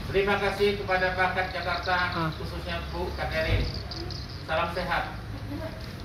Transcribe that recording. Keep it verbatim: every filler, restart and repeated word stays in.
Terima kasih kepada Pakat Jakarta, Ah. khususnya Bu Katerin. Salam sehat.